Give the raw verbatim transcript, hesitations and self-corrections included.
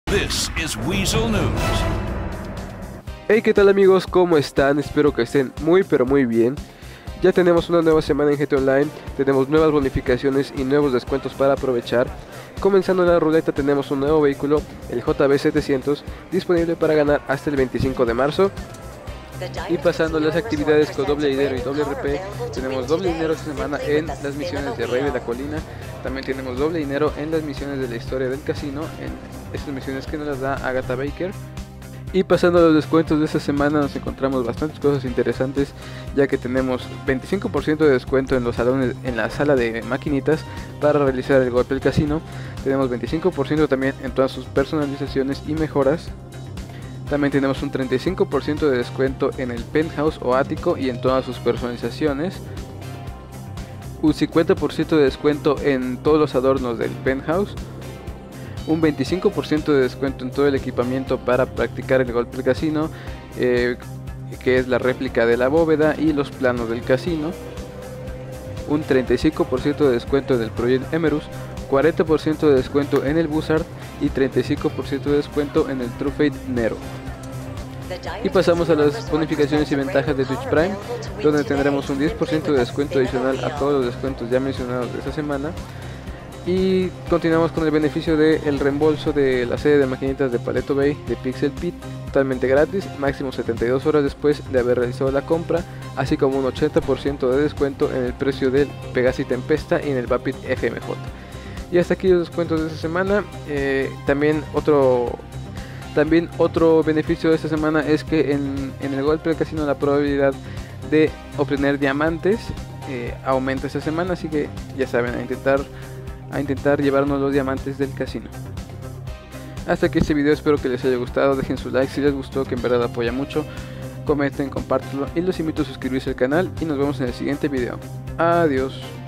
This is Weazel News. Hey, ¿qué tal amigos? ¿Cómo están? Espero que estén muy pero muy bien. Ya tenemos una nueva semana en G T Online, tenemos nuevas bonificaciones y nuevos descuentos para aprovechar. Comenzando en la ruleta tenemos un nuevo vehículo, el J B setecientos, disponible para ganar hasta el veinticinco de marzo. Y pasando las actividades con doble dinero y doble R P, tenemos doble dinero esta semana en las misiones de Rey de la Colina. También tenemos doble dinero en las misiones de la historia del casino, en estas misiones que nos las da Agatha Baker. Y pasando a los descuentos de esta semana nos encontramos bastantes cosas interesantes, ya que tenemos veinticinco por ciento de descuento en los salones, en la sala de maquinitas para realizar el golpe del casino. Tenemos veinticinco por ciento también en todas sus personalizaciones y mejoras. También tenemos un treinta y cinco por ciento de descuento en el penthouse o ático y en todas sus personalizaciones. Un cincuenta por ciento de descuento en todos los adornos del penthouse. Un veinticinco por ciento de descuento en todo el equipamiento para practicar el golpe del casino, eh, que es la réplica de la bóveda y los planos del casino. Un treinta y cinco por ciento de descuento en el Project Emerus, cuarenta por ciento de descuento en el Buzzard y treinta y cinco por ciento de descuento en el True Fate Nero. Y pasamos a las bonificaciones y ventajas de Twitch Prime, donde tendremos un diez por ciento de descuento adicional a todos los descuentos ya mencionados de esta semana. Y continuamos con el beneficio del reembolso de la serie de maquinitas de Paleto Bay de Pixel Pit, totalmente gratis, máximo setenta y dos horas después de haber realizado la compra, así como un ochenta por ciento de descuento en el precio del Pegasi Tempesta y en el Vapid F M J. Y hasta aquí los descuentos de esta semana. Eh, también otro también otro beneficio de esta semana es que en, en el golpe del casino la probabilidad de obtener diamantes eh, aumenta esta semana, así que ya saben, a intentar a intentar llevarnos los diamantes del casino. Hasta aquí este video, espero que les haya gustado, dejen su like si les gustó, que en verdad apoya mucho, comenten, compártanlo y los invito a suscribirse al canal y nos vemos en el siguiente video. Adiós.